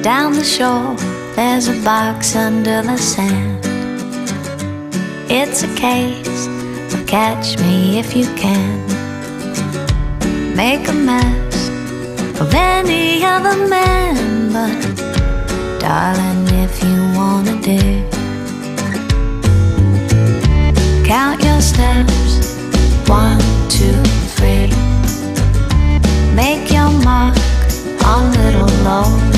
Down the shore, there's a box under the sand. It's a case of catch me if you can. Make a mess of any other man, but darling, if you wanna dig, count your steps, 1, 2, 3. Make your mark on little low.